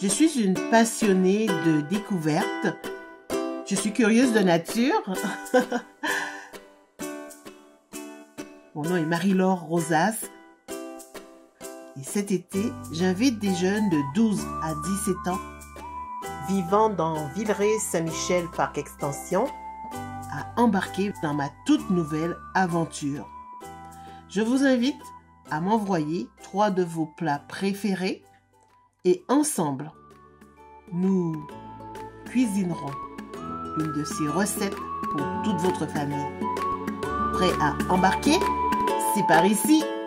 Je suis une passionnée de découverte. Je suis curieuse de nature. Mon nom est Marie-Laure Rosas. Et cet été, j'invite des jeunes de 12 à 17 ans vivant dans Villeray-Saint-Michel Parc Extension à embarquer dans ma toute nouvelle aventure. Je vous invite à m'envoyer 3 de vos plats préférés et ensemble, nous cuisinerons une de ces recettes pour toute votre famille. Prêt à embarquer? C'est par ici!